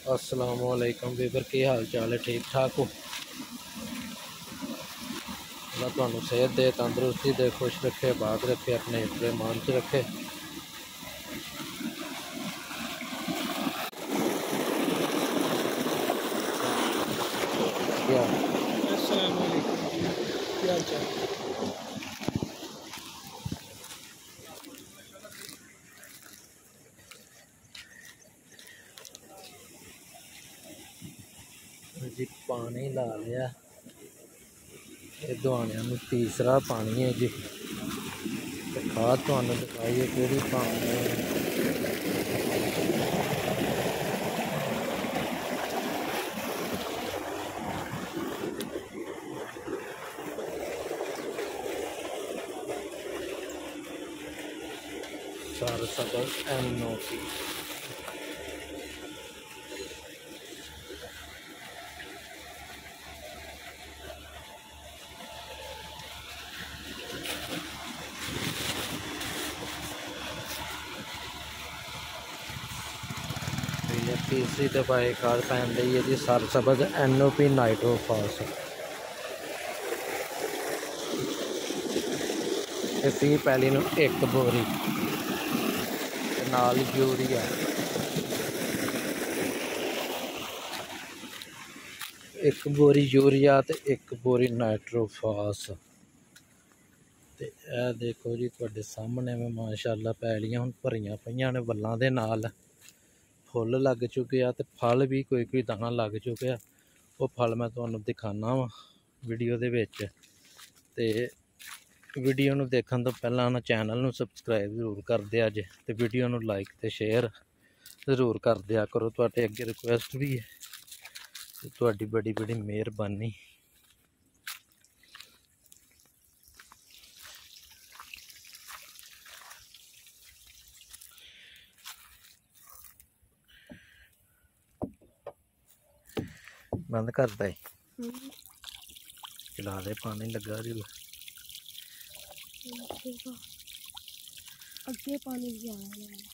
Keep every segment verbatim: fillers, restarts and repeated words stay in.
अस्सलाम वालेकुम वीवर, की हाल चाल है? ठीक ठाक हो? अल्लाह तुहानू सेहत दे, तंदुरुस्ती दे, खुश रखे, बात रखे, अपने हिफ्ज़े ईमान च रखे। क्या अस्सलाम वालेकुम जी, क्या हाल चाल? जी पानी ला लिया, ये दवाने तीसरा पानी है जी। खाद तुहानू दिखाइए केड़ी पानी है। सर सबर एन ओ पी। तीसरी दफा एक खाद पैन दी है जी, Sarsabz N O P Nitrophos. सी पैली नू एक बोरी नाल यूरिया, एक बोरी यूरिया ते एक बोरी नाइट्रोफॉस। ते ए देखो जी तुहाडे सामने में माशाअल्लाह पैलियां हुण भरियां पईयां ने वल्लां दे नाल, फुल लग चुके आ ते फल भी कोई कोई दाना लग चुके आ। वो फल मैं तुहानू दिखाना वा वीडियो दे विच। ते वीडियो नू देखण तो पहलां ना चैनल नू सबसक्राइब जरूर कर दिया जे, ते वीडियो नू लाइक ते शेयर जरूर कर दिया करो। तुहाडे अगे रिक्वेस्ट भी है, ते तुहाडी बड़ी बड़ी मेहरबानी। बंद करता है, चला दे, पानी लगा जी। अगे पानी भी आया है।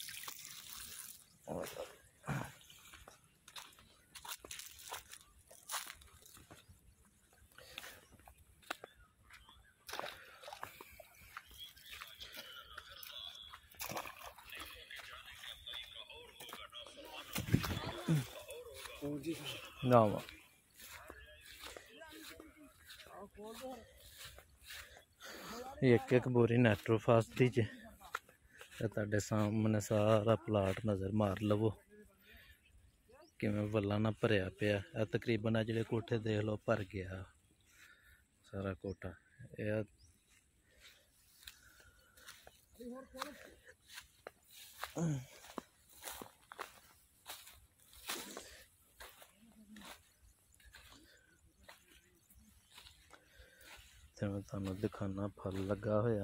ना एक एक बोरी नाइट्रोफॉस दी जे, तुहाडे सामने सारा प्लाट नज़र मार लवो किवें वल्ला ना भरिया पिया। तकरीबन आ जिहड़े कोठे देख लो भर गया सारा कोठा। यह ते मैं तुहानू दिखाना फल लगा होया।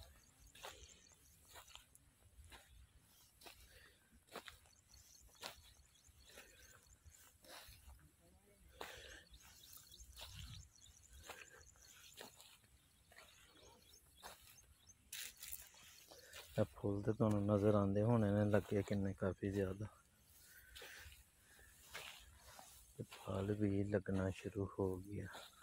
फुल तो तुहानू नज़र आते होने ने लगे किन्ने, काफ़ी ज़्यादा। फल भी लगना शुरू हो गया।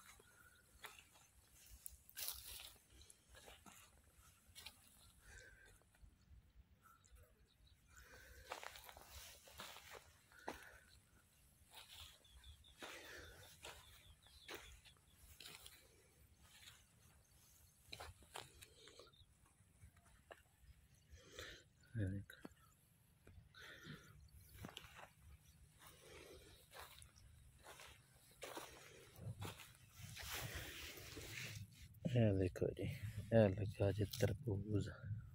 ये देखो जी, ये लगा जी तरबूज।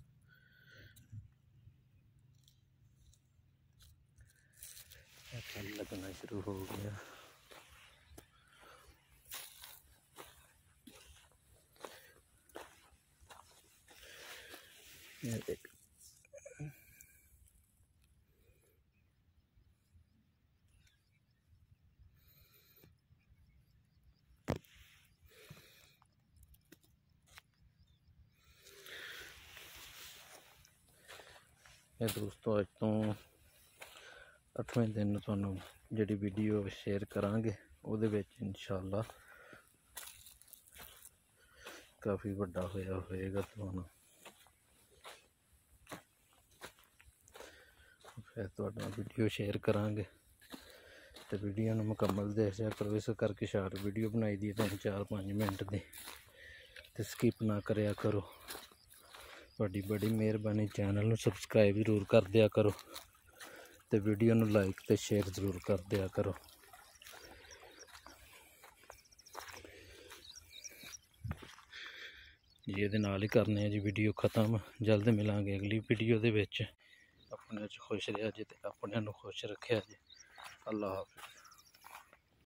फल लगना शुरू हो गया। ये देख, ये दोस्तों अज तो अठवें दिन तुहानूं जिहड़ी वीडियो शेयर करांगे उहदे विच इंशाअल्लाह काफ़ी वड्डा होया होएगा। तुहानूं फिर तुहाडे नाल वीडियो शेयर करांगे तो वीडियो नूं मुकम्मल देखा करो। इस करके शार्ट वीडियो बनाई दी तीन चार पाँच मिनट दी, तो स्किप ना करया करो। तुहाडी बड़ी मेहरबानी। चैनल नूं सबसक्राइब जरूर कर दिया करो तो वीडियो नूं लाइक तो शेयर जरूर कर दिया करो। जी ये नाल ही करने जी वीडियो ख़त्म। जल्द मिलांगे अगली वीडियो दे विच। अपने च खुश रहा जी ते अपने नूं खुश रखिया जी। अल्लाह हाफिज़।